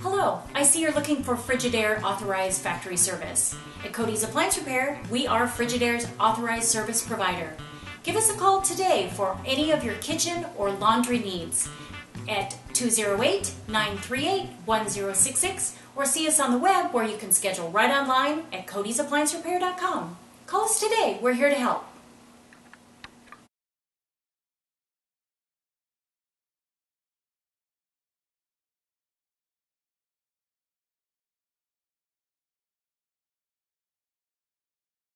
Hello, I see you're looking for Frigidaire authorized factory service. At Cody's Appliance Repair, we are Frigidaire's authorized service provider. Give us a call today for any of your kitchen or laundry needs at 208-938-1066 or see us on the web where you can schedule right online at codysappliancerepair.com. Call us today. We're here to help.